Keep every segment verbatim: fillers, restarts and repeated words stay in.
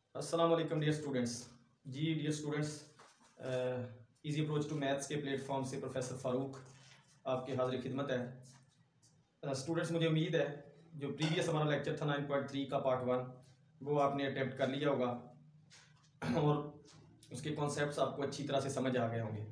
अस्सलाम वालेकुम dear students. जी dear students, easy approach to maths के प्लेटफॉर्म से प्रोफेसर फ़ारूक आपके हाजिर खिदमत है। स्टूडेंट्स, मुझे उम्मीद है जो प्रीवियस हमारा लेक्चर था नाइन पॉइंट थ्री का पार्ट वन, वो आपने अटेम्प्ट कर लिया होगा और उसके कॉन्सेप्ट्स आपको अच्छी तरह से समझ आ गए होंगे।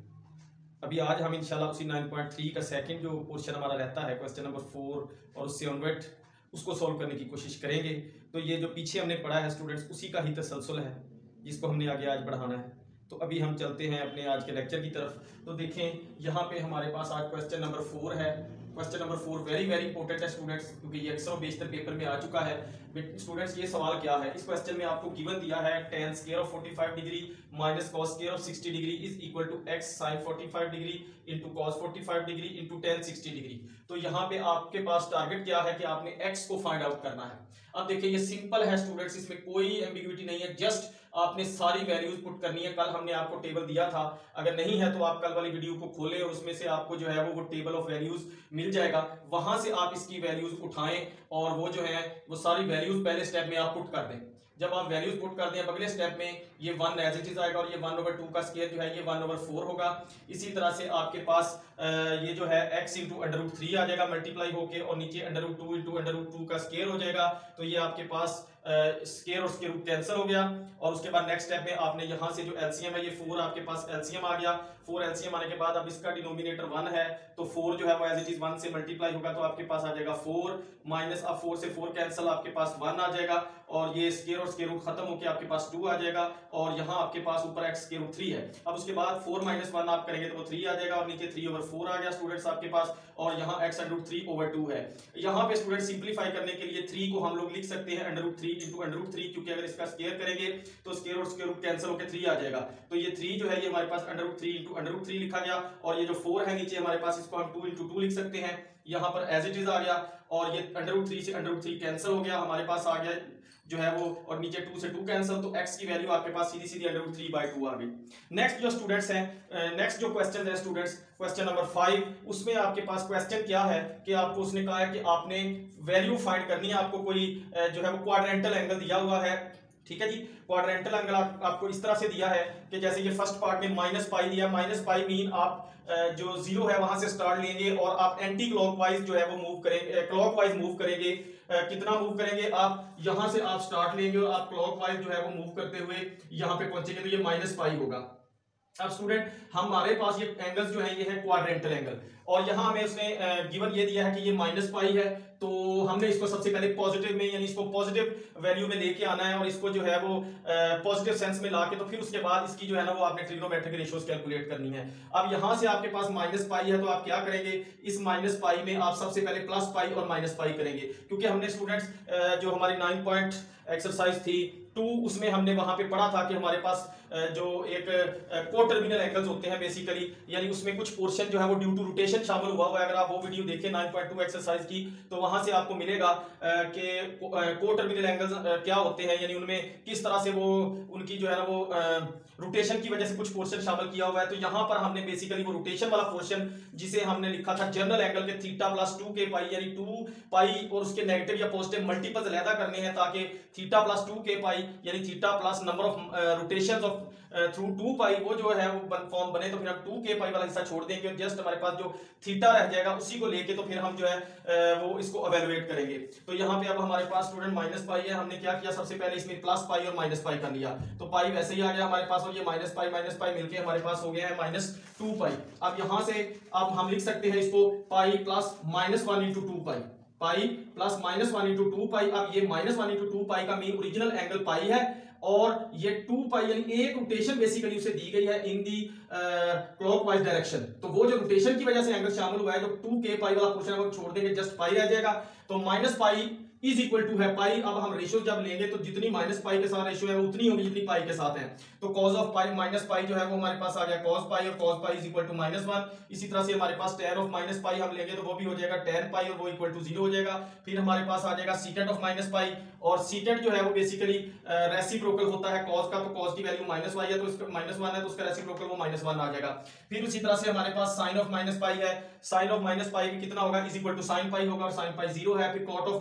अभी आज हम इंशाल्लाह उसी नाइन पॉइंट थ्री का सेकंड जो पोर्शन हमारा रहता है, क्वेश्चन नंबर फोर और उससे ऑनवर्ड, उसको सॉल्व करने की कोशिश करेंगे। तो ये जो पीछे हमने पढ़ा है स्टूडेंट्स, उसी का ही तसलसल है जिसको हमने आगे आज बढ़ाना है। तो अभी हम चलते हैं अपने आज के लेक्चर की तरफ। तो देखें, यहाँ पे हमारे पास आज क्वेश्चन नंबर फोर है। Question number four very very important है स्टूडेंट्स, क्योंकि ये अक्सर बेशतर पेपर में आ चुका है। स्टूडेंट्स, ये सवाल क्या है, इस क्वेश्चन में आपको गिवन दिया है tan square of forty five degree minus cos square of sixty degree is equal to x sin forty five degree into cos forty five degree into tan sixty degree. तो यहाँ पे आपके पास target क्या है कि आपने एक्स को find out करना है। अब देखिए, ये सिंपल है स्टूडेंट्स, इसमें कोई एम्बिग्युइटी नहीं है, जस्ट आपने सारी वैल्यूज पुट करनी है। कल हमने आपको टेबल दिया था, अगर नहीं है तो आप कल वाली वीडियो को खोलें और उसमें से आपको जो है वो वो टेबल ऑफ वैल्यूज मिल जाएगा। वहां से आप इसकी वैल्यूज उठाएं और वो जो है वो सारी वैल्यूज पहले स्टेप में आप पुट कर दें। जब आप वैल्यूज पुट कर दें, अगले स्टेप में ये वन एज इट इज आएगा और ये वन ओवर टू का स्क्वायर जो है ये वन ओवर फोर होगा। इसी तरह से आपके पास ये जो है x into under root three आ जाएगा मल्टीप्लाई होके, और नीचे under root two into under root two का स्क्वायर हो जाएगा। तो ये आपके पास स्क्वायर और स्क्वायर रूट कैंसिल हो गया। और उसके बाद नेक्स्ट स्टेप में आपने यहाँ से जो एलसीएम है, ये फोर आपके पास एलसीएम आ गया। फोर एलसीएम आने के बाद अब इसका डिनोमिनेटर वन है, तो फोर जो है वो एज इट इज वन से मल्टीप्लाई होगा, तो आपके पास आ जाएगा फोर माइनस, अब फोर से फोर कैंसिल, आपके पास वन आ जाएगा और ये स्क्वायर और स्क्वायर रूट खत्म होकर आपके पास टू आ जाएगा और यहाँ आपके पास ऊपर एक्स स्क्वायर रूट थ्री है। अब उसके बाद फोर माइनस वन आप करेंगे तो वो थ्री आ जाएगा और नीचे थ्री ओवर फोर आ गया स्टूडेंट्स आपके पास, और यहाँ x under root three over two है। यहाँ पे स्टूडेंट सिंप्लीफाई करने के लिए थ्री को हम लोग लिख सकते हैं under root three into under root three, क्योंकि अगर इसका स्क्वायर करेंगे तो स्क्वायर और स्क्वायर रूट कैंसिल होकर थ्री आ जाएगा। तो ये थ्री जो है ये हमारे पास under root three into under root three लिखा गया, और ये जो फोर है नीचे हमारे पास, इसको हम टू इंटू टू लिख सकते हैं। यहाँ पर एज इट इज आ गया और ये अंडर रूट थ्री से अंडर रूट थ्री कैंसिल हो गया, हमारे पास आ गया जो है वो, और नीचे टू से टू कैंसिल, तो x की वैल्यू आपके पास सीधी सीधी under root three by two आ गई। नेक्स्ट जो स्टूडेंट्स हैं, नेक्स्ट जो क्वेश्चन है स्टूडेंट्स, क्वेश्चन नंबर फाइव, उसमें आपके पास क्वेश्चन क्या है कि आपको उसने कहा है कि आपने वैल्यू फाइंड करनी है। आपको कोई जो है वो क्वाड्रेंटल एंगल दिया हुआ है, ठीक है जी। क्वाड्रेंटल एंगल आप, आपको इस तरह से दिया है कि जैसे ये फर्स्ट पार्ट में माइनस पाई दिया, माइनस पाई मीन आप जो जीरो है वहां से स्टार्ट लेंगे और आप एंटी क्लॉकवाइज जो है वो मूव करेंगे, क्लॉकवाइज मूव करेंगे। कितना मूव करेंगे आप, यहां से आप स्टार्ट लेंगे और आप क्लॉकवाइज जो है वो मूव करते हुए यहां पे पहुंचेंगे, तो ये माइनस पाई होगा। अब स्टूडेंट, हमारे पास ये एंगल्स जो है ये है क्वाड्रेंटल एंगल, और यहां हमें उसने गिवन ये दिया है कि ये माइनस पाई है, तो हमने इसको सबसे पहले पॉजिटिव में, यानी इसको पॉजिटिव वैल्यू में लेके आना है और इसको जो है वो पॉजिटिव सेंस में लाके, तो फिर उसके बाद इसकी जो है ना वो आपने ट्रिग्नोमेट्रिक रेशियोज कैलकुलेट करनी है। अब यहां से आपके पास माइनस पाई है, तो आप क्या करेंगे, इस माइनस पाई में आप सबसे पहले प्लस पाई और माइनस पाई करेंगे, क्योंकि हमने स्टूडेंट्स जो हमारी नाइन पॉइंट एक्सरसाइज थी टू, उसमें हमने वहां पे पढ़ा था कि हमारे पास जो एक को टर्मिनल एंगल्स होते हैं बेसिकली, यानी उसमें कुछ पोर्शन जो है वो ड्यू टू रोटेशन शामिल हुआ हुआ है। अगर आप वो वीडियो देखें नाइन पॉइंट टू एक्सरसाइज की, तो वहां से आपको मिलेगा कि को टर्मिनल एंगल्स क्या होते हैं, यानी उनमें किस तरह से वो उनकी जो है ना वो रोटेशन की वजह से कुछ पोर्शन शामिल किया हुआ है। तो यहाँ पर हमने बेसिकली वो रोटेशन वाला पोर्शन, जिसे हमने लिखा था जनरल एंगल के थीटा प्लस टू के पाई, यानी टू पाई और उसके नेगेटिव या पॉजिटिव मल्टीपल्स अलहदा करने हैं, ताकि थीटा प्लस टू के पाई यानी theta plus number of rotations of through two pi वो जो है वो फॉर्म बने, तो फिर हम टू के पाई वाला हिस्सा छोड़ देंगे और जस्ट हमारे पास जो थीटा रह जाएगा उसी को लेके तो फिर हम जो है वो इसको इवैल्यूएट करेंगे। तो यहाँ पे अब हमारे पास स्टूडेंट माइनस पाई है, हमने क्या किया, सबसे पहले इसमें प्लस पाई और माइनस पाई कर लिया, तो पाई वैसे ही आ गया हमारे पास, और ये माइनस पाई माइनस पाई मिलके हमारे पास हो गया है माइनस टू पाई। अब यहाँ से अब हम लिख सकते हैं इसको pi plus minus one into two pi, pi plus minus one into two pi. अब ये minus one into two pi का मीन ओरिजिनल एंगल पाई है, और ये टू पाई यानी एक रोटेशन बेसिकली उसे दी गई है इन दी क्लॉकवाइज डायरेक्शन, तो वो जो रोटेशन की वजह से एंगल शामिल हुआ है, जो टू के पाई वाला पोर्शन है वो छोड़ देंगे, जस्ट पाई रह जाएगा। तो minus pi is equal to है पाई। अब हम रेशियो जब लेंगे तो जितनी माइनस पाई के साथ रेशियो है वो उतनी होगी जितनी पाई के साथ है, तो cos of pi minus pi जो है वो हमारे पास आ गया कॉस पाई, और cos pi is equal to minus one. इसी तरह से हमारे पास टेन ऑफ माइनस पाई हम लेंगे तो वो भी हो जाएगा टेन पाई और वो इक्वल टू जीरो हो जाएगा। फिर हमारे पास आ जाएगा सीकेंट ऑफ माइनस पाई, और सीकेंट जो है वो बेसिकली रेसिप्रोकल होता है कॉस का, तो कॉस की वैल्यू माइनस वाई है तो इसका माइनस वन है, तो उसका रेसिप्रोकल वो माइनस वन आ जाएगा। फिर उसी तरह से हमारे पास साइन ऑफ माइनस पाई है, साइन ऑफ माइनस पाई भी कितना होगा, is equal to sin pi होगा, और साइन पाई जीरो है। फिर cot of minus pi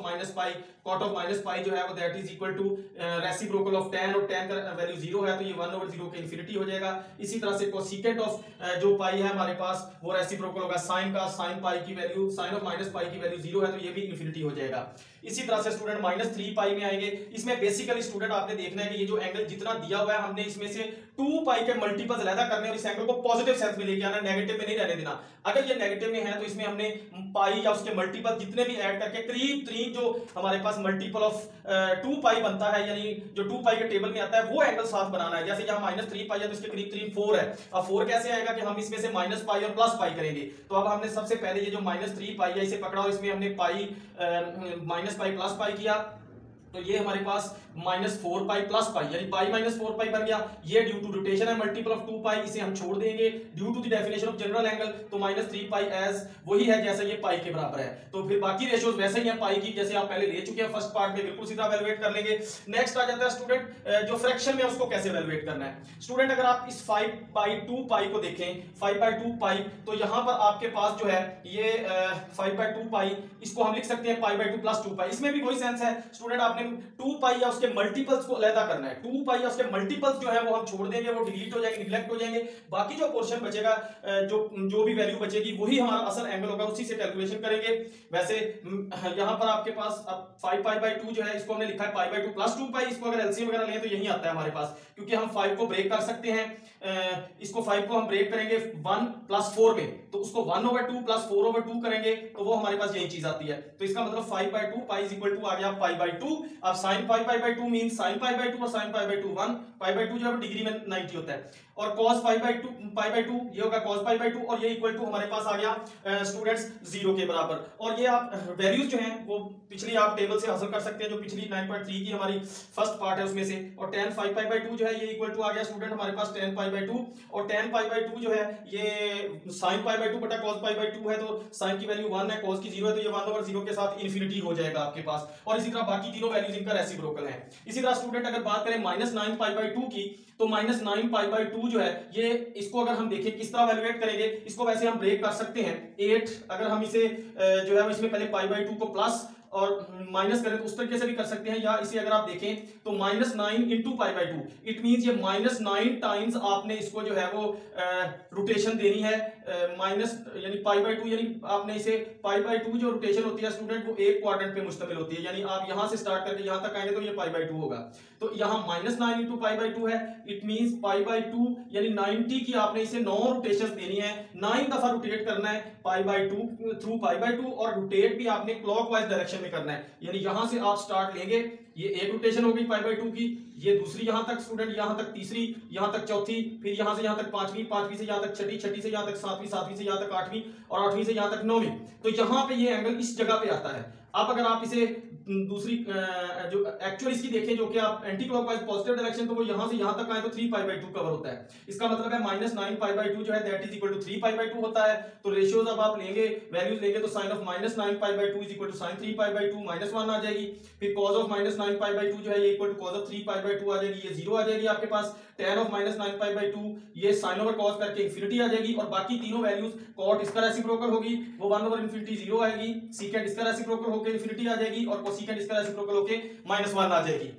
pi, cot of minus pi जो है वो that is equal to reciprocal of tan, और टेन का वैल्यू जीरो है तो ये वन ओवर जीरो के इन्फिनिटी हो जाएगा। इसी तरह से कोसिकेंट ऑफ जो पाई है हमारे पास वो रेसिप्रोकल होगा साइन का, साइन पाई की value, sin of minus pi की वैल्यू जीरो है तो ये भी इन्फिनिटी हो जाएगा। इसी तरह से स्टूडेंट माइनस थ्री पाई में आएंगे। इसमें बेसिकली स्टूडेंट आपने देखना है कि ये जो एंगल जितना दिया हुआ है हमने इसमें से टू पाई के मल्टीपल्स अलग करने और इस एंगल को पॉजिटिव सेंस में लेके आना, नेगेटिव में नहीं रहने देना। अगर ये नेगेटिव में है तो इसमें हमने पाई या उसके मल्टीपल जितने भी ऐड करके करीब करीब जो हमारे पास मल्टीपल ऑफ टू पाई बनता है, यानी जो टू पाई के टेबल में आता है वो एंगल साथ बनाना है। जैसे यहाँ माइनस थ्री पाई है तो इसके करीब करीब फोर है। अब फोर कैसे आएगा कि हम इसमें से माइनस पाई और प्लस पाई करेंगे। तो अब हमने सबसे पहले ये जो माइनस थ्री पाई है इसे पकड़ा और इसमें हमने पाई माइनस पाई प्लस पाई किया तो ये हमारे पास minus four pi plus pi यानी पाई माइनस फोर पाई बन गया। ये ड्यू टू रोटेशन है मल्टीपल ऑफ टू पाई, इसे हम छोड़ देंगे। Due to the definition of general angle तो माइनस थ्री पाई एज वही है जैसा ये पाई के बराबर है। तो फिर बाकी रेशियोज वैसे ही है पाई की जैसे आप पहले ले चुके हैं फर्स्ट पार्ट में, बिल्कुल सीधा वैल्यूएट कर लेंगे। नेक्स्ट आ जाता है स्टूडेंट जो फ्रैक्शन में उसको कैसे वैल्यूएट करना है। स्टूडेंट अगर आप इस फाइव बाई टू पाई को देखें, फाइव बाई टू पाई तो यहां पर आपके पास जो है ये फाइव बाई टू पाई इसको हम लिख सकते हैं pi by two plus two pi. इसमें भी वही सेंस है स्टूडेंट, आपने टू पाई या उसके मल्टीपल्स को अलग करना है। टू पाई या उसके मल्टीपल्स जो है वो हम छोड़ देंगे, वो डिलीट हो जाएंगे, निगलेक्ट हो जाएंगे। बाकी जो पोर्शन बचेगा जो जो भी वैल्यू बचेगी वही हमारा असल एंगल होगा, उसी से कैलकुलेशन करेंगे। वैसे यहां पर आपके पास अब फाइव पाई बाई टू जो है इसको हमने लिखा है pi by two plus two pi. इसको अगर एलसीएम वगैरह लें तो यही आता है हमारे पास, क्योंकि हम फाइव को ब्रेक कर सकते हैं। इसको फाइव को हम ब्रेक करेंगे वन प्लस फोर में तो उसको one over two plus four over two करेंगे तो वो हमारे पास यही चीज आती है। तो इसका मतलब five by two pi is equal to आ गया पाई बाई टू। अब sin pi pi by two mean sin pi by two और sin pi by two one. Pi by two जो है डिग्री में नाइंटी होता है और cos pi by two pi by two ये होगा cos पाई बाई टू और ये इक्वल टू हमारे पास आ गया स्टूडेंट्स जीरो के बराबर। और ये आप वैल्यूज जो हैं वो पिछली आप टेबल से हासिल कर सकते हैं जो पिछली नाइन पॉइंट थ्री की हमारी फर्स्ट पार्ट है उसमें से। और tan five pi by two जो है ये इक्वल टू आ गया स्टूडेंट हमारे पास tan पाई बाई टू और tan पाई बाई टू जो है ये sin पाई बाई टू बटा cos पाई बाई टू है तो sin की वैल्यू वन है, cos की जीरो है तो ये वन ओवर जीरो के साथ इन्फिनिटी हो जाएगा आपके पास। और इसी तरह बाकी तीनों वैल्यूज इनका रेसिप्रोकल है। इसी तरह स्टूडेंट अगर बात करें minus nine pi by two की तो minus nine pi by two जो है ये इसको अगर हम देखें किस तरह वैल्यूएट करेंगे, इसको वैसे हम ब्रेक कर सकते हैं। एट अगर हम इसे जो है इसमें पहले पाई बाई टू को प्लस और माइनस करें तो उस तरीके से भी कर सकते हैं, या इसे अगर आप देखें तो minus nine into pi by two it mean ये माइनस नाइन टाइम्स आपने इसको जो है वो रोटेशन देनी है। माइनस यानी पाई बाई टू यानी आपने इसे पाई बाई टू जो रोटेशन होती है स्टूडेंट वो एक क्वाड्रेंट पे मुश्तमिल होती है, यानी आप यहां से स्टार्ट करके यहां तक आएंगे तो ये पाई बाई टू होगा। तो यहां minus nine into pi by two है, it mean pi by two यानी नाइनटी की आपने इसे नौ रोटेशन देनी है, नाइन दफा रोटेट करना है pi by two through pi by two और रोटेट भी आपने क्लॉकवाइज डायरेक्शन में करना है। यानी यहां से आप स्टार्ट लेंगे, ये एक रोटेशन हो गई पाई बाई टू की, ये दूसरी यहां तक स्टूडेंट, यहां तक तीसरी, यहां तक चौथी, फिर यहां से यहां तक पांचवी, पांचवी से यहां तक छठी, छठी से यहां तक सातवीं, सातवीं से यहां तक आठवीं और आठवीं से यहां तक नौवीं। तो यहां पे ये एंगल इस जगह पे आता है। अब अगर आप इसे दूसरी जो एक्चुअल इसकी देखें जो कि आप एंटी क्लॉकवाइज पॉजिटिव डायरेक्शन तो वो यहां से यहां तक आए तो three pi by two cover होता है। इसका मतलब है minus nine pi by two जो है that is equal to three pi by two होता है। तो रेशियोज अब आप लेंगे वैल्यूज लेंगे तो sin of minus nine pi by two is equal to sin three pi by two minus one आ जाएगी। फिर cos of minus nine pi by two जो है ये equal to cos of three pi by two आ जाएगी, ये zero आ जाएगी आपके पास। tan of minus nine pi by two ये साइन ओवर कॉस करके इंफिनिटी आ जाएगी और बाकी तीनों वैल्यूज कॉट इसका रेसिप्रोकल होगी वो वन ओवर इंफिनिटी जीरो आएगी, सीकेंट इसका रेसिप्रोकल होकर इंफिनिटी आ जाएगी और कोसेकेंट इसका रेसिप्रोकल होकर माइनस वन आ जाएगी।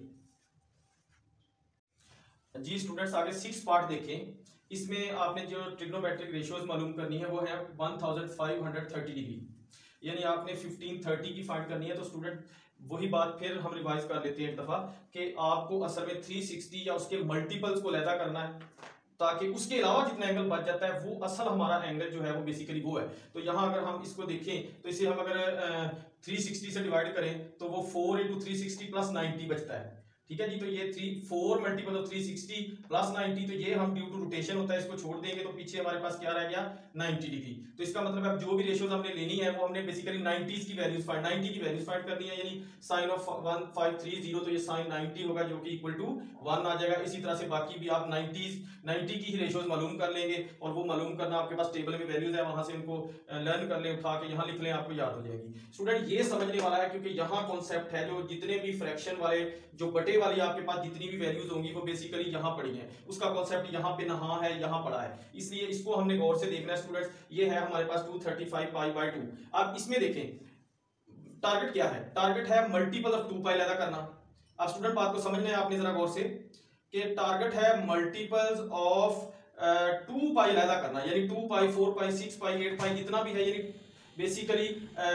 जी स्टूडेंट्स आगे सिक्स पार्ट देखें। इसमें आपने जो ट्रिग्नोमेट्रिक रेशियोज मालूम करनी है वो है one thousand five hundred thirty degree, यानी आपने फिफ्टीन थर्टी की फाइंड करनी है। तो स्टूडेंट वही बात फिर हम रिवाइज कर लेते हैं एक दफा कि आपको असल में थ्री सिक्सटी या उसके मल्टीपल्स को लैदा करना है ताकि उसके अलावा जितना एंगल बच जाता है वो असल हमारा एंगल जो है वो बेसिकली वो है। तो यहाँ अगर हम इसको देखें तो इसे हम अगर थ्री सिक्सटी से डिवाइड करें तो वो four into three sixty plus ninety बचता है। ठीक है जी, तो ये three four multiple of three sixty plus ninety, तो ये हम ड्यू टू रोटेशन होता है इसको छोड़ देंगे तो पीछे हमारे पास क्या रह गया नाइनटी डिग्री। तो इसका मतलब है जो भी रेशियोज हमने लेनी है वो हमने बेसिकली नाइनटीज की वैल्यूज फाइंड नाइनटी की वैल्यूज फाइंड करनी है, यानी sin of one five three zero तो ये साइन नाइनटी होगा जो कि इक्वल टू वन आ जाएगा। इसी तरह से बाकी भी आप नाइनटीज नाइनटी की ही रेशियोज मालूम कर लेंगे और वो मालूम करना आपके पास टेबल में वैल्यूज है वहां से उनको लर्न कर ले, उठा के यहाँ लिख लें, आपको याद हो जाएगी। स्टूडेंट ये समझने वाला है क्योंकि यहाँ कॉन्सेप्ट है जो जितने भी फ्रैक्शन वाले जो बटे वाली आपके पास जितनी भी वैल्यूज होंगी वो बेसिकली यहाँ पड़ी हैं, उसका कॉन्सेप्ट यहाँ पे नहा है यहाँ पड़ा है, इसलिए इसको हमने गौर से देखना है स्टूडेंट्स। ये है हमारे पास two thirty five pi by two. अब इसमें देखें टारगेट क्या है? टारगेट है मल्टीपल ऑफ टू पाई पैदा करना। अब स्टूडेंट बात को समझना है आपने जरा गौर से कि टारगेट है मल्टीपल्स ऑफ टू पाई पैदा करना, यानी two pi, four pi, six pi, eight pi, जितना भी है, यानी बेसिकली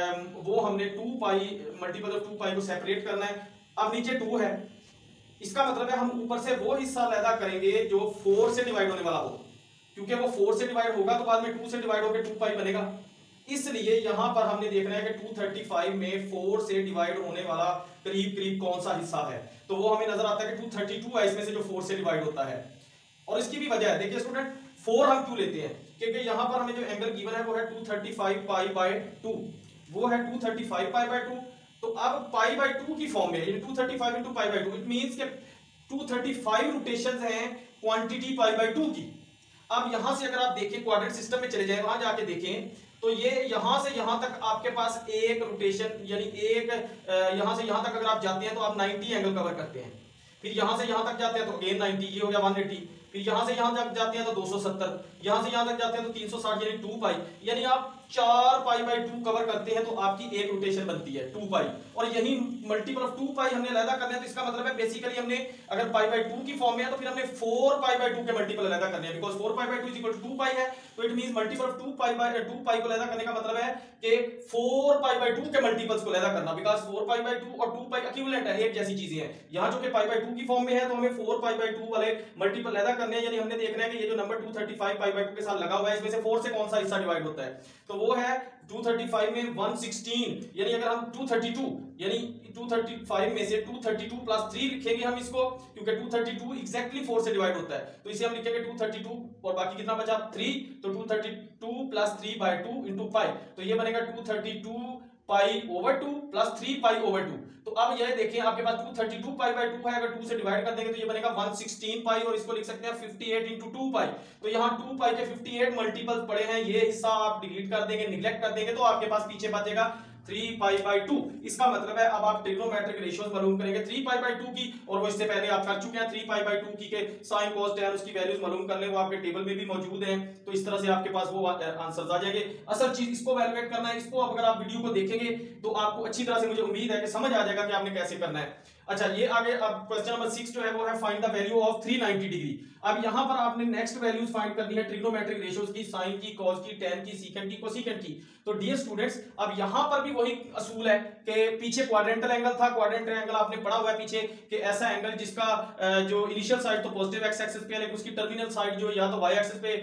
वो हमने two pi multiple of two pi को सेपरेट करना है। अब नीचे टू है, इसका मतलब है हम ऊपर से वो हिस्सा पैदा करेंगे जो फोर से डिवाइड होने वाला हो, क्योंकि वो फोर से डिवाइड होगा तो बाद में टू से डिवाइड होकर टू पाई बनेगा। इसलिए यहां पर हमने देखना है कि टू थर्टी फाइव में फोर से डिवाइड होने वाला करीब करीब कौन सा हिस्सा है, तो वो हमें नजर आता है कि टू थर्टी टू है इसमें से जो फोर से डिवाइड होता है। और इसकी भी वजह है, देखिए स्टूडेंट, फोर हम क्यों लेते हैं, क्योंकि यहां पर हमें जो एंगल गिवन है वो है two thirty five pi by two, वो है two thirty five pi by two. तो अब पाई बाय टू की फॉर्म में, यानी two thirty five into pi by two, it means कि टू थर्टी फाइव रोटेशंस हैं क्वांटिटी पाई बाय टू की। अब यहां से अगर आप देखें क्वाड्रेंट सिस्टम में चले जाएं, वहां जाके देखें तो ये यहां से यहां तक आपके पास एक रोटेशन, यानी एक यहां से यहां तक अगर आप जाते हैं तो आप नाइंटी एंगल कवर करते हैं, फिर यहां से यहां तक जाते हैं तो अगेन नाइंटी, ये हो गया वन एटी, फिर यहां से यहां तक जाते हैं तो दो सौ सत्तर, यहां से यहां तक जाते हैं तो तीन सौ साठ, यानी टू पाई, यानी आप चार पाई बाय टू कवर करते हैं तो आपकी एक रोटेशन बनती है टू पाई। और यही मल्टीपल ऑफ टू पाई हमने अलग करना है, तो इसका मतलब है बेसिकली हमने अगर पाई बाय टू की फॉर्म में है तो फिर हमने फोर पाई बाय टू के मल्टीपल अलग करने हैं, because four pi by two is equal to two pi है, तो it means multiple of two pi by two pi को अलग करने का मतलब है कि फोर पाई बाय टू के मल्टीपल्स को अलग करना, because four pi by two और टू पाई इक्विवेलेंट है, एक जैसी चीजें हैं। यहां जो कि पाई बाय टू की फॉर्म में है तो हमें फोर पाई बाय टू वाले मल्टीपल अलग करने हैं, यानी हमने देखना है कि ये जो number two thirty five pi by two के साथ लगा हुआ है इसमें से फोर से कौन सा हिस्सा डिवाइड होता है, तो वो है टू थर्टी फाइव में वन सिक्सटीन, यानी अगर हम टू थर्टी टू, यानी टू थर्टी फाइव में से two thirty two plus three लिखेंगे हम इसको, क्योंकि two thirty two exactly four से डिवाइड होता है, तो इसे हम लिखेंगे टू थर्टी टू और बाकी कितना बचा थ्री, तो two thirty two plus three by two into pi, तो ये बनेगा two thirty two pi over two plus three pi over two. तो अब ये देखें आपके पास two thirty two pi by two है, अगर टू से डिवाइड कर देंगे तो ये बनेगा वन सिक्सटीन पाई, और इसको लिख सकते हैं fifty eight into two pi. तो यहाँ टू पाई के फिफ्टी एट मल्टीपल्स पड़े हैं, ये हिस्सा आप डिलीट कर देंगे, निगलेक्ट कर देंगे, तो आपके पास पीछे बचेगा थ्री पाई बाय टू। इसका मतलब है अब आप ट्रिग्नोमेट्रिक रेशियोज मालूम करेंगे थ्री पाई बाय टू की, और वो इससे पहले आप कर चुके हैं थ्री पाई बाय टू की के साइन कॉस टैन उसकी वैल्यूज मालूम कर लें, वो आपके टेबल में भी मौजूद हैं, तो इस तरह से आपके पास वो आंसर्स आ जाएंगे। असल चीज इसको वैल्यूएट करना है, इसको अगर आप वीडियो को देखेंगे तो आपको अच्छी तरह से मुझे उम्मीद है कि समझ आ जाएगा कि आपने कैसे करना है। अच्छा, ये आगे अब क्वेश्चन नंबर सिक्स जो है वो है find the value of three ninety degree. अब यहां पर आपने नेक्स्ट वैल्यूज फाइंड करनी है ट्रिग्नोमेट्रिक रेशियोज की, साइन की, कॉस की, टेन की, सीकेंट की, कोसेकेंट की। तो डियर स्टूडेंट्स, अब यहां पर भी वही असूल है कि पीछे क्वाड्रेंटल एंगल था, क्वाड्रेंटल एंगल आपने पढ़ा हुआ है पीछे कि ऐसा एंगल जिसका जो इनिशियल साइड तो पॉजिटिव एक्स एक्सिस पे है, लेकिन उसकी टर्मिनल साइड जो या तो वाई एक्सिस पे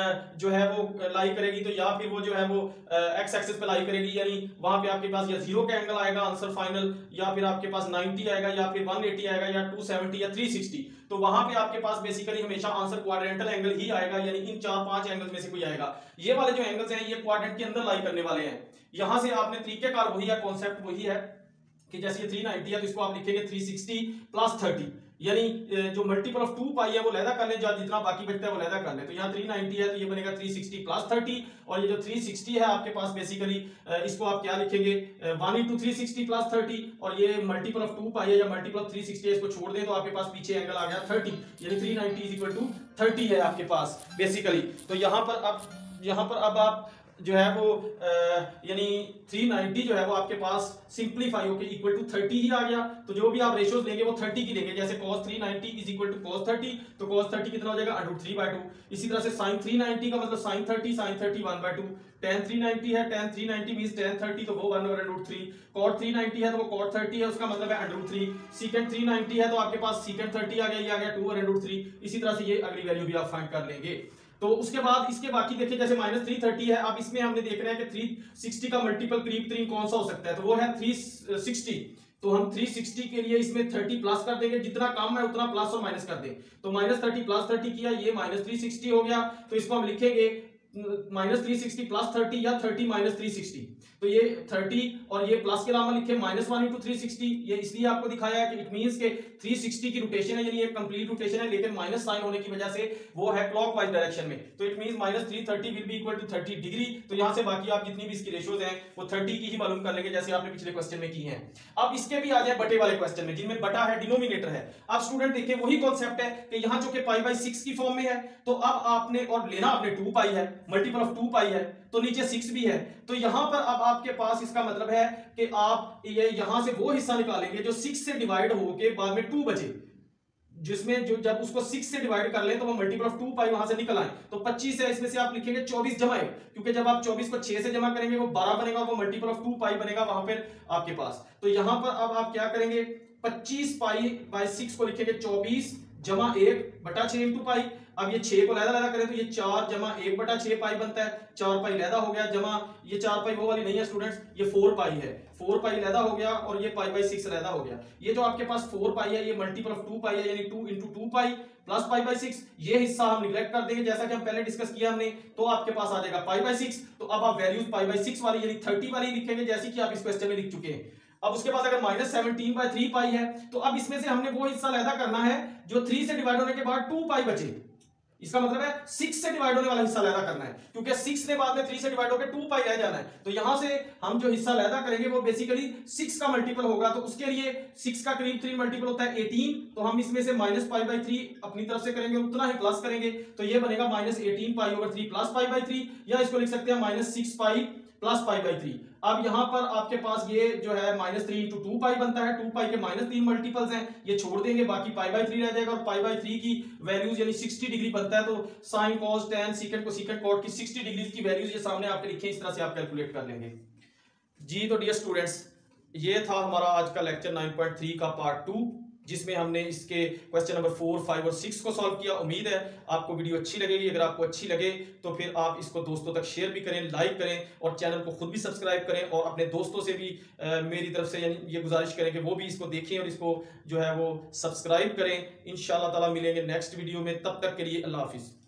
जो है वो लाई करेगी, तो या फिर वो जो है वो एक्स एक्सिस पे लाई करेगी, यानी वहां पे आपके पास या जीरो का एंगल आएगा आंसर फाइनल, या फिर आपके पास नाइंटी आएगा, या फिर वन एटी आएगा, या टू सेवेंटी या थ्री सिक्सटी। तो वहां पे आपके पास बेसिकली हमेशा आंसर क्वाड्रेंटल एंगल ही आएगा, यानी इन चार पांच एंगल्स में से कोई आएगा। ये वाले जो एंगल्स हैं ये क्वाड्रेंट के अंदर लाई करने वाले हैं। यहां से आपने तरीकेकार वही है, कॉन्सेप्ट वही है कि जैसे ये थ्री नाइंटी है तो इसको आप लिखेंगे थ्री सिक्सटी प्लस थर्टी, यानी जो मल्टीपल ऑफ टू पाई है वो लैदा कर ले, जो जितना बाकी बचता है वो लैदा कर ले। तो यहाँ थ्री नाइंटी है तो ये बनेगा थ्री सिक्सटी प्लस थर्टी, और ये जो थ्री सिक्सटी है आपके पास बेसिकली इसको आप क्या लिखेंगे one into three sixty plus thirty, और ये मल्टीपल ऑफ टू पाई है या मल्टीपल ऑफ थ्री सिक्सटी है, इसको छोड़ दें तो आपके पास पीछे एंगल आ गया थर्टी, यानी three ninety is equal to thirty है आपके पास बेसिकली। तो यहाँ पर अब यहाँ पर अब आप जो है वो यानी थ्री नाइंटी जो है वो आपके पास सिंपलीफाई होकर इक्वल टू थर्टी ही आ गया। तो जो भी आप रेशियोज लेंगे वो थर्टी की लेंगे, जैसे cos three ninety is equal to cos thirty, तो cos थर्टी कितना हो जाएगा अंडर थ्री बाय टू। इसी तरह से sin थ्री नाइंटी का मतलब sin thirty, sin thirty one by two. tan three ninety है, tan three ninety means tan thirty, तो वो one over under three. cot three ninety है तो वो cot थर्टी है, उसका मतलब है under three. secant three ninety है तो आपके पास secant थर्टी आ गया, ये आ गया टू ओवर अंडर थ्री। इसी तरह से ये अगली वैल्यू भी आप फाइंड कर लेंगे। तो उसके बाद इसके बाकी देखिए जैसे माइनस थ्री थर्टी है, अब इसमें हमने देख रहे हैं कि थ्री सिक्सटी का मल्टीपल करीब करीब कौन सा हो सकता है, तो वो है थ्री सिक्सटी। तो हम थ्री सिक्सटी के लिए इसमें थर्टी प्लस कर देंगे, जितना कम है उतना प्लस और माइनस कर दें। तो माइनस थर्टी प्लस थर्टी किया, ये माइनस थ्री सिक्सटी हो गया, तो इसको हम लिखेंगे minus three sixty plus thirty या थर्टी माइनस थ्री सिक्सटी। तो ये थर्टी और ये प्लस के अलावा लिखे minus one into three sixty, ये इसलिए आपको दिखाया है कि इट मींस के थ्री सिक्सटी की रोटेशन है, यानी एक कंप्लीट रोटेशन है, लेकिन माइनस साइन होने की वजह से वो है क्लॉकवाइज डायरेक्शन में, तो it means minus three thirty will be equal to thirty degree. तो यहां से बाकी आप जितनी भी इसकी रेशियोज हैं वो थर्टी की ही मालूम कर लेंगे, जैसे आपने पिछले क्वेश्चन में की है। अब इसके भी आ जाए बटे वाले क्वेश्चन में, जिनमें बटा है डिनोमिनेटर है। अब स्टूडेंट देखिए वही कॉन्सेप्ट है कि यहाँ जो कि पाई बाई सिक्स की फॉर्म में है, तो अब आपने और लेना आपने टू पाई है, मल्टीपल ऑफ टू पाई है, तो नीचे सिक्स भी है, तो यहां पर अब आपके पास इसका मतलब है कि आप ये यहां से वो हिस्सा निकालेंगे जो सिक्स से डिवाइड होके बाद में टू बचे, जिसमें जो जब उसको सिक्स से डिवाइड कर ले तो वो मल्टीपल ऑफ टू पाई वहां से निकल आए। तो पच्चीस है, इसमें से आप लिखेंगे चौबीस जमा एक, क्योंकि जब आप चौबीस को छह से जमा करेंगे वो बारह बनेगा, वो मल्टीपल ऑफ टू पाई बनेगा वहां पर आपके पास। तो यहां पर अब आप क्या करेंगे, पच्चीस पाई बाय सिक्स को लिखेंगे चौबीस जमा एक बटा छह इंटू पाई। अब ये छह को लहदा लहदा करें तो ये चार जमा एक बटा छह पाई बनता है, चार पाई लहदा हो गया, जमा ये चार पाई वो वाली नहीं है स्टूडेंट्स, ये फोर पाई है, फोर पाई लहदा हो गया और ये पाई बाई सिक्स लहदा हो गया। ये जो आपके पास फोर पाई है ये मल्टीपल ऑफ टू पाई है, यानी two into two pi plus pi by six. ये हिस्सा हम निगलेक्ट कर देंगे जैसा कि हम पहले डिस्कस किया हमने, तो आपके पास आ जाएगा पाई बाई सिक्स। तो अब आप वैल्यूज पाई बाई सिक्स वाली यानी थर्टी वाली लिखेंगे जैसे कि आप इस क्वेश्चन में लिख चुके हैं। अब उसके बाद अगर minus seventeen by three pi है तो अब इसमें से हमने वो हिस्सा लहदा करना है जो थ्री से डिवाइड होने के बाद टू पाई बचे। इसका मतलब है सिक्स से डिवाइड होने वाला हिस्सा लहदा करना है, क्योंकि सिक्स ने बाद में थ्री से डिवाइड होकर टू पाई रह जाना है। तो यहां से हम जो हिस्सा लहदा करेंगे वो बेसिकली सिक्स का मल्टीपल होगा, तो उसके लिए सिक्स का करीब थ्री मल्टीपल होता है एटीन, तो हम इसमें से माइनस पाई बाई थ्री अपनी तरफ से करेंगे, उतना ही प्लस करेंगे, तो ये बनेगा minus eighteen pi over three plus pi by three, या इसको लिख सकते हैं minus six pi plus pi by three. अब यहां पर आपके पास ये जो है minus three into two pi बनता है, टू पाई के माइनस तीन मल्टीपल्स हैं, ये छोड़ देंगे, बाकी पाई बाई थ्री रह जाएगा, और पाई बाई थ्री की वैल्यूज यानी सिक्सटी डिग्री बनता है, तो sine cos tan secant cosecant cot की सिक्सटी डिग्री की वैल्यूज ये सामने आपके लिखे, इस तरह से आप कैलकुलेट कर लेंगे जी। तो डियर स्टूडेंट्स, ये था हमारा आज का लेक्चर नाइन पॉइंट थ्री का पार्ट टू, जिसमें हमने इसके क्वेश्चन नंबर फोर फाइव और सिक्स को सॉल्व किया। उम्मीद है आपको वीडियो अच्छी लगेगी। अगर आपको अच्छी लगे तो फिर आप इसको दोस्तों तक शेयर भी करें, लाइक करें, और चैनल को खुद भी सब्सक्राइब करें, और अपने दोस्तों से भी आ, मेरी तरफ से ये गुजारिश करें कि वो भी इसको देखें और इसको जो है वो सब्सक्राइब करें। इंशाल्लाह ताला मिलेंगे नेक्स्ट वीडियो में, तब तक के लिए अल्लाह हाफिज़।